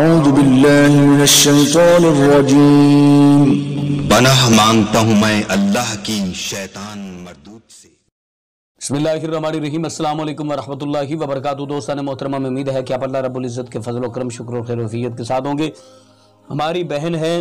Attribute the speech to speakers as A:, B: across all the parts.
A: اعوذ باللہ من الشیطان الرجیم۔
B: پناہ مانگتا ہوں میں اللہ کی شیطان مردود سے۔
C: بسم اللہ الرحمن الرحیم۔ السلام علیکم ورحمۃ اللہ وبرکاتہ۔ دوستان محترمہ، میں امید ہے کہ آپ اللہ رب العزت کے فضل و کرم، شکر و خیر و عافیت کے ساتھ ہوں گے۔ ہماری بہن ہے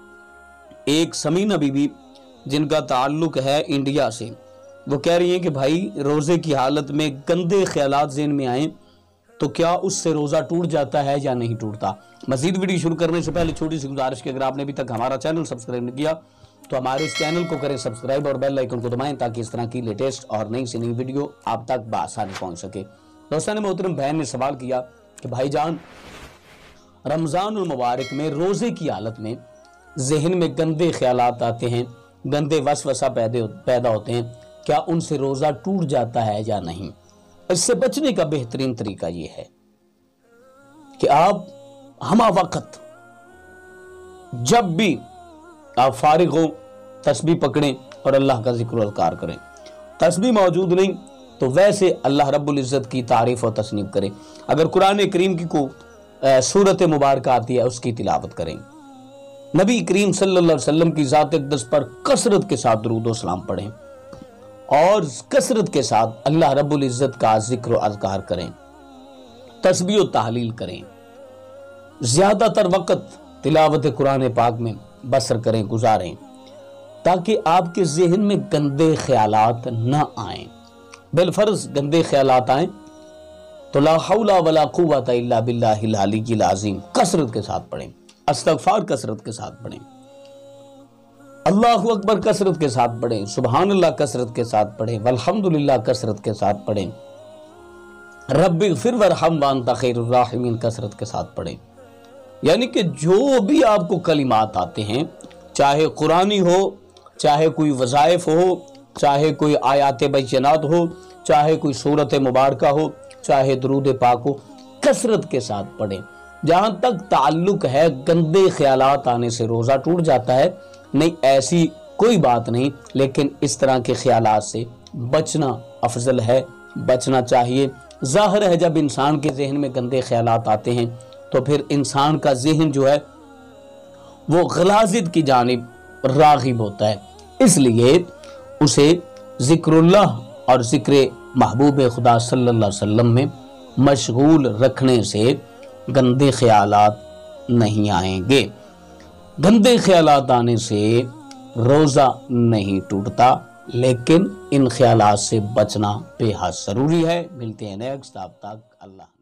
C: ایک سمینہ بی بی، جن کا تعلق ہے انڈیا سے۔ وہ کہہ رہی ہیں کہ بھائی روزے کی حالت میں گندے خیالات ذہن میں آئیں تو کیا اس سے روزہ ٹوٹ جاتا ہے یا نہیں ٹوٹتا؟ مزید ویڈیو شروع کرنے سے پہلے چھوٹی سی گزارش کہ اگر آپ نے ابھی تک ہمارا چینل سبسکرائب نہیں کیا تو ہمارے اس چینل کو کریں سبسکرائب اور بیل آئیکن کو دبائیں تاکہ اس طرح کی لیٹسٹ اور نئی سے نئی ویڈیو آپ تک بآسانی پہنچ سکے۔ دوستان محترم، بہن نے سوال کیا کہ بھائی جان، رمضان المبارک میں روزے کی حالت میں ذہن میں گندے خیالات آتے ہیں، گندے وسوسہ پیدا ہوتے ہیں، کیا ان سے روزہ ٹوٹ جاتا ہے یا نہیں؟ اس سے بچنے کا بہترین طریقہ یہ ہے کہ آپ ہمہ وقت جب بھی آپ فارغ ہو تسبیح پکڑیں اور اللہ کا ذکر و اذکار کریں۔ تسبیح موجود نہیں تو ویسے اللہ رب العزت کی تعریف و تصنیف کریں۔ اگر قرآن کریم کی کوئی سورت مبارکہ آتی ہے اس کی تلاوت کریں۔ نبی کریم صلی اللہ علیہ وسلم کی ذات اقدس پر کثرت کے ساتھ درود و سلام پڑھیں اور کثرت کے ساتھ اللہ رب العزت کا ذکر و اذکار کریں، تسبیح و تحلیل کریں، زیادہ تر وقت تلاوت قرآن پاک میں بسر کریں، گزاریں، تاکہ آپ کے ذہن میں گندے خیالات نہ آئیں۔ بالفرض گندے خیالات آئیں تو لا حول ولا قوت الا باللہ العلی العظیم کثرت کے ساتھ پڑھیں، استغفار کثرت کے ساتھ پڑھیں، اللہ اکبر کثرت کے ساتھ پڑھیں، سبحان اللہ کثرت کے ساتھ پڑھیں، والحمدللہ کثرت کے ساتھ پڑھیں، رب اغفر وارحم وانت خیر الراحمین کثرت کے ساتھ پڑھیں۔ یعنی کہ جو بھی آپ کو کلمات آتے ہیں، چاہے قرآنی ہو، چاہے کوئی وظائف ہو، چاہے کوئی آیات بینات ہو، چاہے کوئی سورت مبارکہ ہو، چاہے درود پاک ہو، کثرت کے ساتھ پڑھیں۔ جہاں تک تعلق ہے گندے خیالات آنے سے روزہ ٹوٹ جاتا ہے، نہیں، ایسی کوئی بات نہیں، لیکن اس طرح کے خیالات سے بچنا افضل ہے، بچنا چاہیے۔ ظاہر ہے جب انسان کے ذہن میں گندے خیالات آتے ہیں تو پھر انسان کا ذہن جو ہے وہ غلاظت کی جانب راغب ہوتا ہے، اس لیے اسے ذکر اللہ اور ذکر محبوب خدا صلی اللہ علیہ وسلم میں مشغول رکھنے سے گندے خیالات نہیں آئیں گے۔ گندے خیالات آنے سے روزہ نہیں ٹوٹتا، لیکن ان خیالات سے بچنا بے حد ضروری ہے۔ ملتے ہیں نیکسٹ، تب تک اللہ